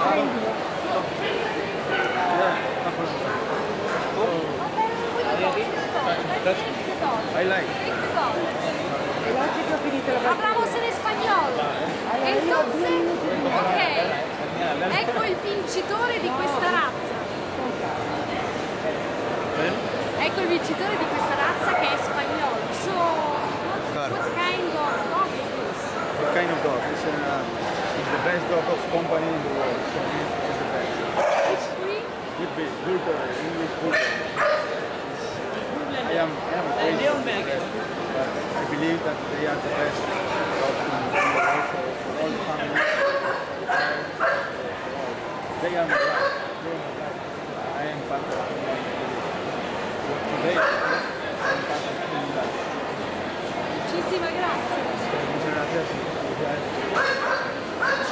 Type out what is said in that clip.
I like. Hablamos en español. Entonces, ok. Ecco il vincitore di questa razza. Ecco il vincitore di questa razza che è spagnolo. So, what kind of dog is this? What kind of dog? It's the best dog of company in the world. So it's the best. Which breed? Would be bulldog, English bulldog. I am crazy about that, but I believe that they are the best dogs in the world for all the families. They are my life. I am part of today. I am part of my life. Muchísimas gracias. Muchas gracias.